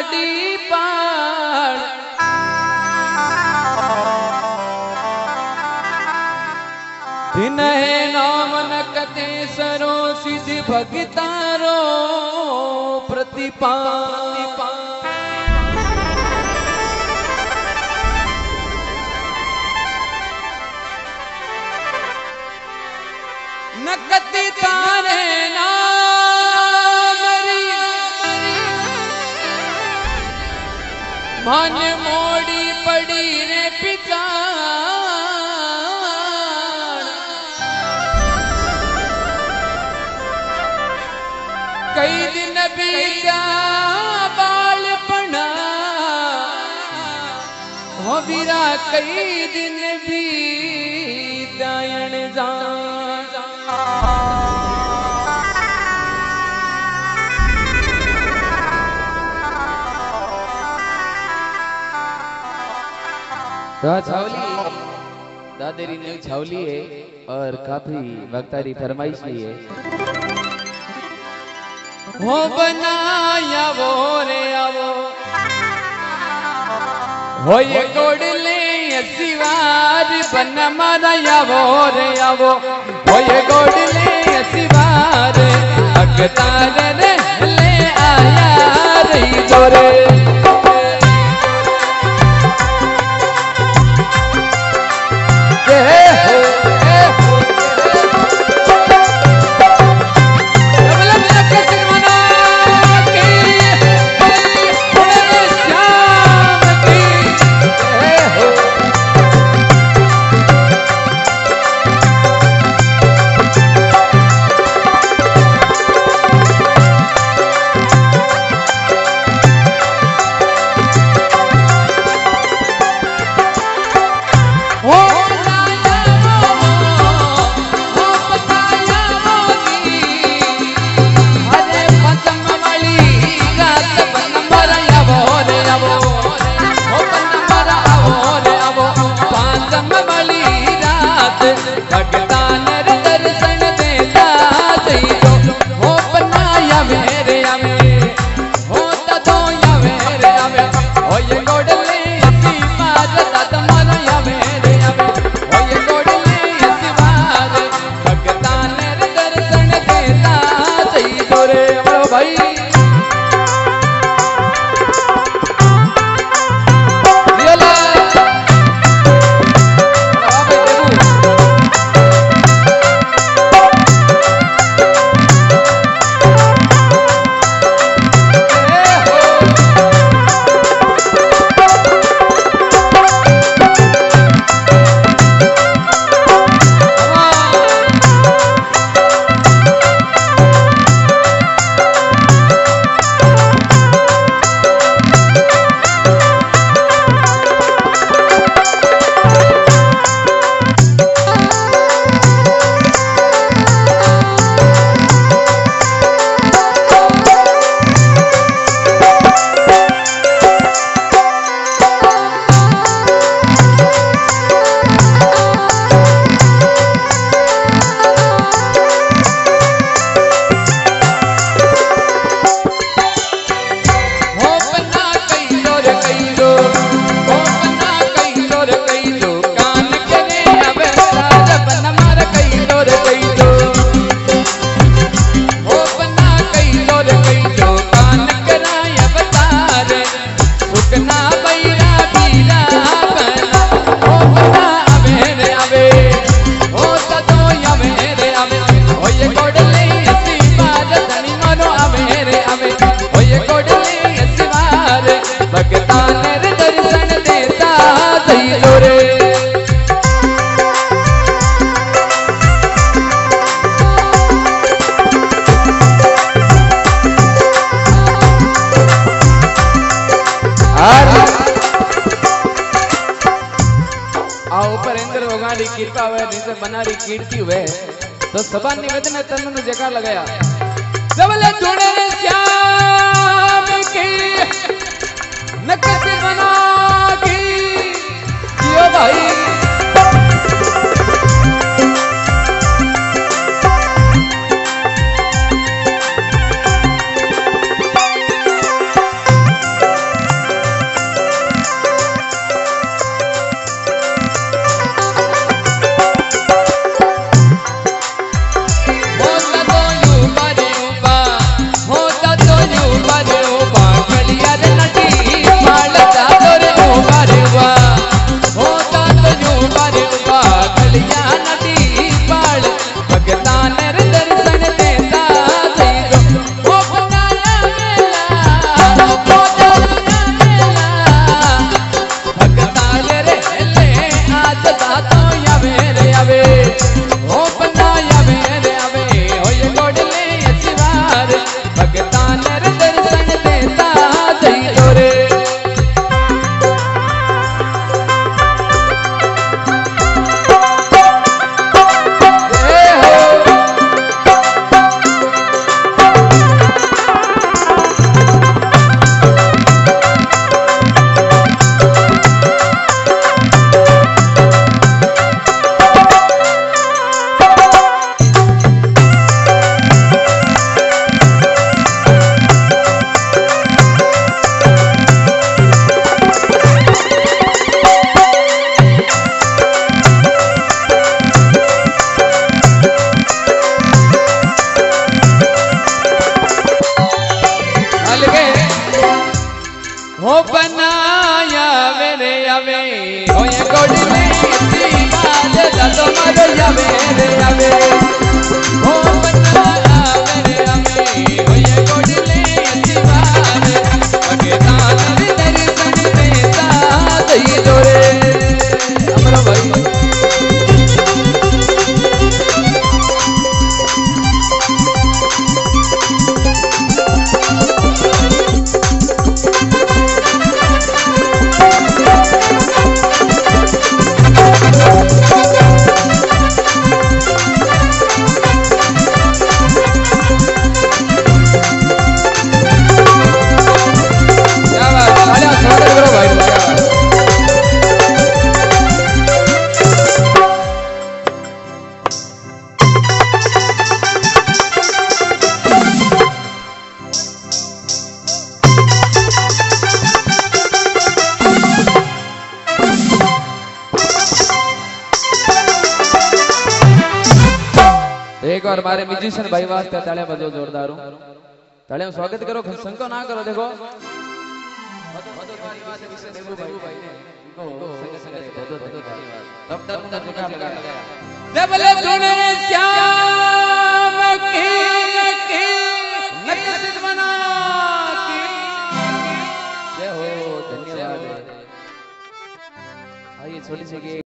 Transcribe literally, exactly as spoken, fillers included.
लाडी पाल तिन्हे नाम नकते सरो सिद्धि भगतारो प्रतिपाल नकती तारे नाम मन मोड़ी पड़ी रे पिता कई दिन बीता बालपना हो बीरा कई दिन बीतायण जा छावली दादेरी ने छावली है और काफी वक्तारी फरमाइश भी है। हो बनाया वो रे आवो हो ये गोडले असीवार बन मारा वो रे आवो हो ये गोडले असीवार अगतार रे ले आया रही जोरे कृपा हुए जिसे बनारी कीर्ति हुए तो सभा निवेदन में तन जगह लगाया सबले जुड़े श्याम की नकश बना की जियो भाई बार मारे म्यूजिशियन भाई वास्ते तालियां बजाओ जोरदार तालियां स्वागत करो शंको ना करो देखो जबले ढूंढे श्याम की नक्शत बना की जय हो धन्यवाद आइए छोटी सी